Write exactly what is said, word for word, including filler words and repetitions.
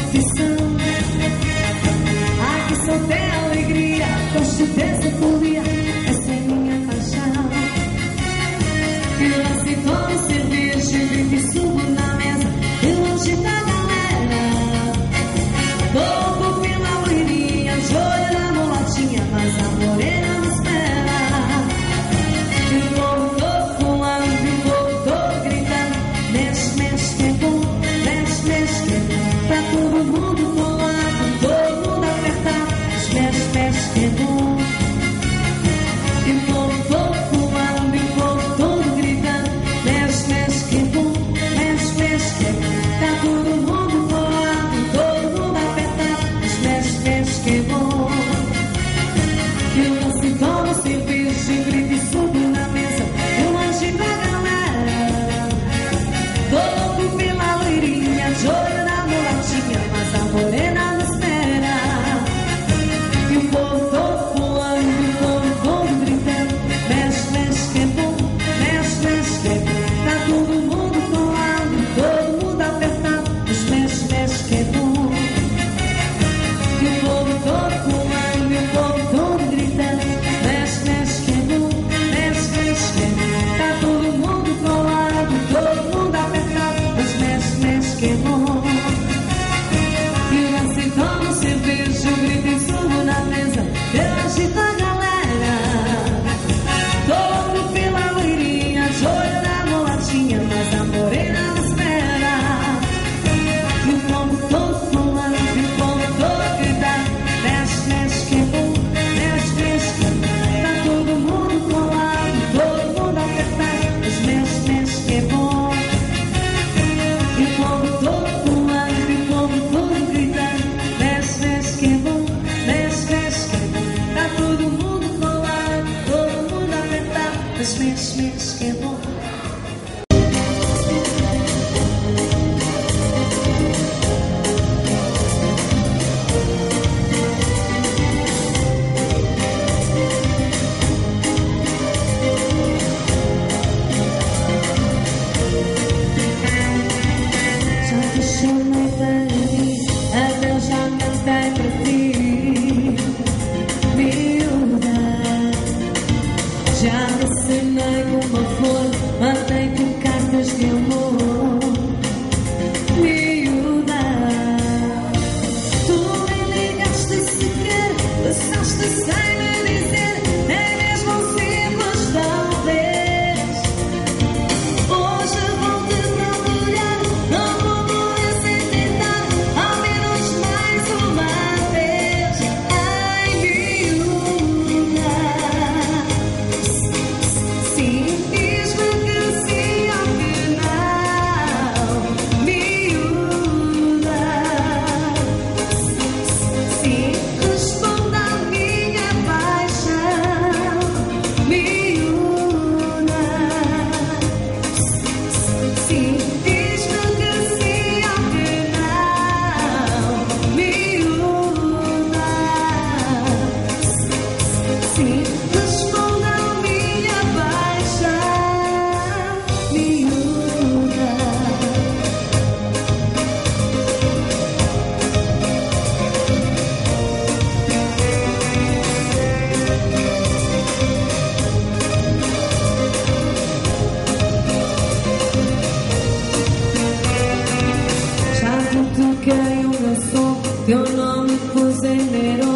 profissão. Aqui só tem alegria, gosto dessa folia, essa é minha paixão. Eu aceito cerveja, grito e subo na mesa, de longe da galera. Todo pela loirinha, joia na mulatinha, mas a morena me espera. E o povo todo pulando, e o povo todo gritando, mexe, mexe que é bom, mexe, mexe que é bom. Tá todo mundo colado, todo mundo apertado, mexe, mexe que é bom. E o povo todo pulando, e o povo todo gritando, mexe, mexe que é bom, mexe, mexe que é bom. Tá todo mundo colado, todo mundo apertado, mexe, mexe que é bom. Eu não se tomo cerveja, grito e subo na mesa, eu anjo da galera. Tô louco pela loirinha, de olho na mulatinha, mas a morena me espera. E o povo todo pulando, e o povo todo gritando, mexe, mexe que é bom, mexe, mexe que é bom. Tá todo mundo colado, todo mundo apertado, mas mexe, mexe que é bom. E o povo todo pulando, e o povo todo gritando, mexe, mexe que é bom, mexe, mexe que é bom. Tá todo mundo colado, todo mundo apertado, mas mexe, mexe que é bom. E eu assim tomo cerveja, eu grito e subo na mesa, eu agito a galera. Tô louco pela loirinha, joio na mulatinha, mas a morena me espera. E o povo todo pulando, e o povo todo gritando, mexe, mexe que é bom, mexe, mexe que é bom. Tá todo mundo colado, todo mundo apertado, mas mexe, mexe que é bom. E o povo todo pulando, e o povo todo gritando, mexe, mexe que é bom, mexe, mexe que é bom. Tá todo mundo colado, todo mundo apertado, mas mexe, mexe que é bom. Já te chamei para mim, até já cantei para ti, miúda. Já te assinei com uma flor, mandei com cartas de amor, miúda. Tu me ligaste sequer, passaste sem me dizer, nem mesmo um simples talvez. Hoje vou-te procurar, não vou morrer sem tentar, ao menos mais uma vez. Ai, miúda, sim, diz-me que sim ou que não, miúda. Sim, responda à minha paixão, miúda. Sim, diz-me que sim ou que não, miúda. Sim, responda à minha paixão, miúda. Já te toquei o meu som, teu nome pus em neon.